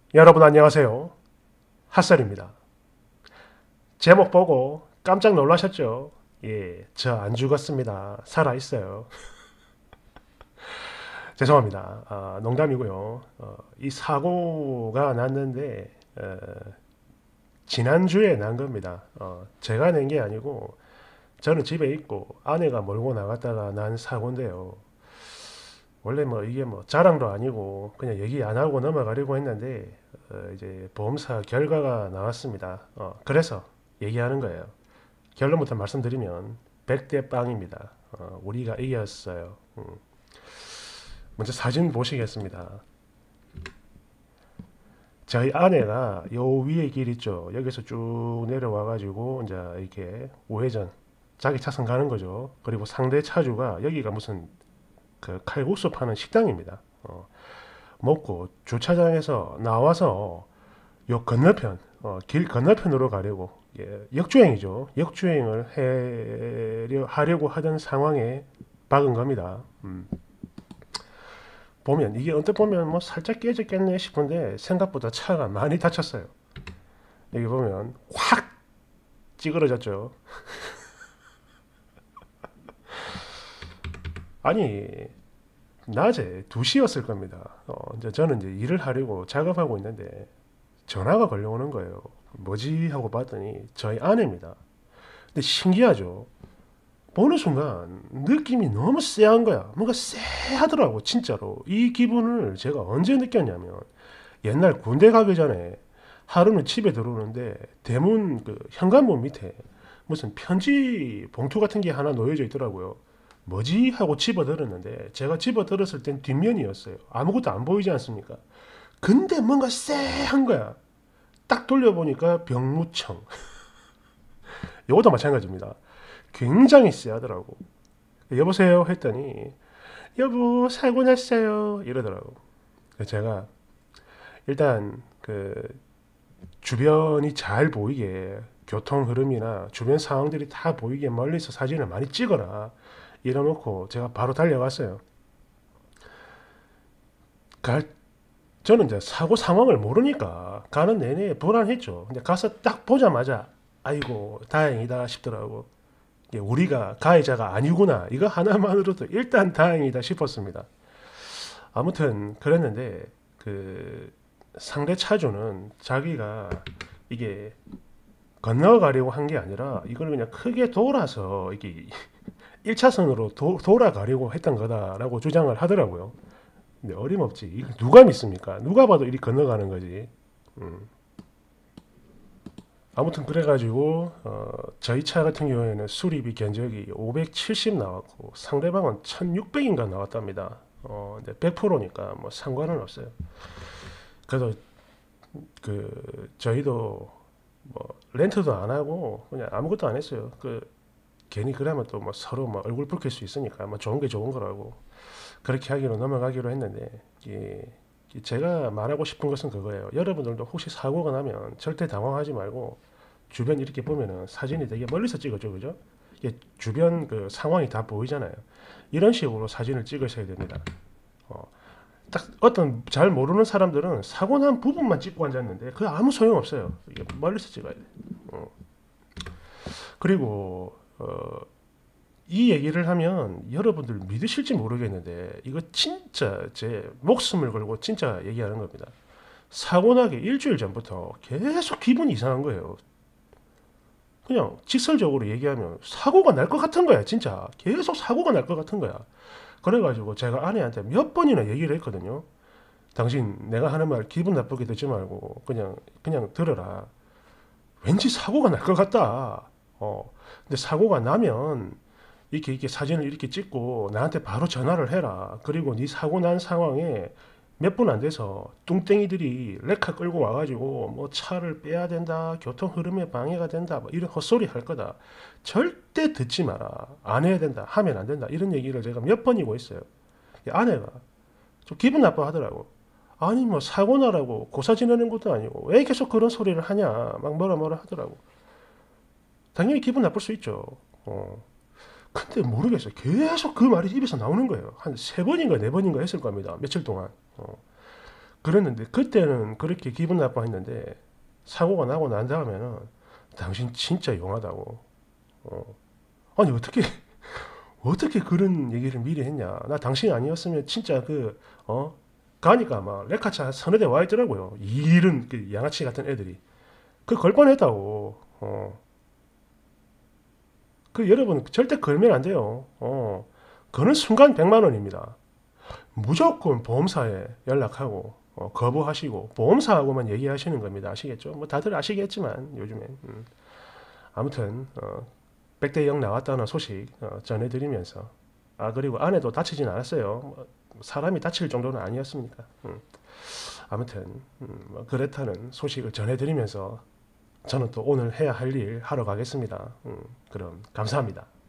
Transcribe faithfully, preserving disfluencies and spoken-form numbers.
여러분 안녕하세요. 핫설입니다. 제목 보고 깜짝 놀라셨죠? 예, 저 안 죽었습니다. 살아있어요. 죄송합니다. 아, 농담이고요. 어, 이 사고가 났는데 어, 지난주에 난 겁니다. 어, 제가 낸 게 아니고 저는 집에 있고 아내가 몰고 나갔다가 난 사고인데요. 원래 뭐 이게 뭐 자랑도 아니고 그냥 얘기 안 하고 넘어가려고 했는데 어, 이제 보험사 결과가 나왔습니다. 어, 그래서 얘기하는 거예요. 결론부터 말씀드리면 백 대 빵입니다. 어, 우리가 이겼어요. 음. 먼저 사진 보시겠습니다. 저희 아내가 요 위에 길 있죠. 여기서 쭉 내려와가지고 이제 이렇게 우회전 자기 차선 가는 거죠. 그리고 상대 차주가 여기가 무슨 그 칼국수 파는 식당입니다. 어, 먹고 주차장에서 나와서 요 건너편 어, 길 건너편으로 가려고 예, 역주행이죠. 역주행을 해려, 하려고 하던 상황에 박은 겁니다. 음. 보면 이게 언뜻 보면 뭐 살짝 깨졌겠네 싶은데 생각보다 차가 많이 다쳤어요. 여기 보면 확 찌그러졌죠. 아니 낮에 두 시였을 겁니다. 어, 이제 저는 이제 일을 하려고 작업하고 있는데 전화가 걸려오는 거예요. 뭐지 하고 봤더니 저희 아내입니다. 근데 신기하죠. 보는 순간 느낌이 너무 쎄한 거야. 뭔가 쎄하더라고 진짜로. 이 기분을 제가 언제 느꼈냐면 옛날 군대 가기 전에 하루는 집에 들어오는데 대문 그 현관문 밑에 무슨 편지 봉투 같은 게 하나 놓여져 있더라고요. 뭐지 하고 집어들었는데 제가 집어들었을 땐 뒷면이었어요. 아무것도 안 보이지 않습니까? 근데 뭔가 쎄한 거야. 딱 돌려보니까 병무청. 이것도 마찬가지입니다. 굉장히 쎄하더라고. 여보세요 했더니 여보 사고 났어요 이러더라고. 제가 일단 그 주변이 잘 보이게 교통 흐름이나 주변 상황들이 다 보이게 멀리서 사진을 많이 찍어라 이러놓고 제가 바로 달려갔어요. 갈, 저는 이제 사고 상황을 모르니까 가는 내내 불안했죠. 근데 가서 딱 보자마자 아이고 다행이다 싶더라고. 예, 우리가 가해자가 아니구나. 이거 하나만으로도 일단 다행이다 싶었습니다. 아무튼 그랬는데 그 상대 차주는 자기가 이게 건너가려고 한 게 아니라 이걸 그냥 크게 돌아서 이게 일 차선으로 도, 돌아가려고 했던 거다라고 주장을 하더라고요. 근데 어림없지. 이걸 누가 믿습니까? 누가 봐도 이리 건너가는 거지. 음. 아무튼 그래가지고 어, 저희 차 같은 경우에는 수리비 견적이 오백칠십 나왔고 상대방은 천육백인가 나왔답니다. 어, 근데 백 퍼센트니까 뭐 상관은 없어요. 그래서 그 저희도 뭐 렌트도 안 하고 그냥 아무것도 안 했어요. 그 괜히 그러면 또 뭐 서로 뭐 얼굴 붉힐 수 있으니까 뭐 좋은 게 좋은 거라고 그렇게 하기로 넘어가기로 했는데 이 제가 말하고 싶은 것은 그거예요. 여러분들도 혹시 사고가 나면 절대 당황하지 말고 주변 이렇게 보면은 사진이 되게 멀리서 찍어줘, 그죠? 이게 주변 그 상황이 다 보이잖아요. 이런 식으로 사진을 찍으셔야 됩니다. 어, 딱 어떤 잘 모르는 사람들은 사고 난 부분만 찍고 앉았는데 그 아무 소용 없어요. 이게 멀리서 찍어야 돼. 어. 그리고 어, 이 얘기를 하면 여러분들 믿으실지 모르겠는데 이거 진짜 제 목숨을 걸고 진짜 얘기하는 겁니다. 사고 나기 일주일 전부터 계속 기분이 이상한 거예요. 그냥 직설적으로 얘기하면 사고가 날 것 같은 거야 진짜. 계속 사고가 날 것 같은 거야. 그래가지고 제가 아내한테 몇 번이나 얘기를 했거든요. 당신 내가 하는 말 기분 나쁘게 듣지 말고 그냥 그냥 들어라. 왠지 사고가 날 것 같다. 어. 근데 사고가 나면 이렇게 이렇게 사진을 이렇게 찍고 나한테 바로 전화를 해라. 그리고 네 사고 난 상황에 몇 분 안 돼서 뚱땡이들이 레카 끌고 와가지고 뭐 차를 빼야 된다, 교통 흐름에 방해가 된다, 뭐 이런 헛소리 할 거다. 절대 듣지 마라. 안 해야 된다, 하면 안 된다. 이런 얘기를 제가 몇 번이고 있어요. 아내가 좀 기분 나빠하더라고. 아니 뭐 사고 나라고 고사 지내는 것도 아니고 왜 계속 그런 소리를 하냐, 막 뭐라 뭐라 하더라고. 당연히 기분 나쁠 수 있죠. 어. 근데 모르겠어요. 계속 그 말이 입에서 나오는 거예요. 한 세 번인가 네 번인가 했을 겁니다. 며칠 동안. 어. 그랬는데 그때는 그렇게 기분 나빠했는데 사고가 나고 난 다음에는 당신 진짜 용하다고. 어. 아니 어떻게 어떻게 그런 얘기를 미리 했냐. 나 당신 아니었으면 진짜 그 어 가니까 막 레카차 한 서너 대 와 있더라고요. 이런 그 양아치 같은 애들이 그 걸 뻔했다고. 어. 그 여러분 절대 걸면 안 돼요. 어. 그는 순간 백만 원입니다. 무조건 보험사에 연락하고 어, 거부하시고 보험사하고만 얘기하시는 겁니다. 아시겠죠? 뭐 다들 아시겠지만 요즘에 음. 아무튼 어, 백대 영 나왔다는 소식 어, 전해드리면서 아 그리고 아내도 다치진 않았어요. 뭐, 사람이 다칠 정도는 아니었습니까? 음. 아무튼 음, 뭐 그렇다는 소식을 전해드리면서 저는 또 오늘 해야 할 일 하러 가겠습니다. 음, 그럼 감사합니다.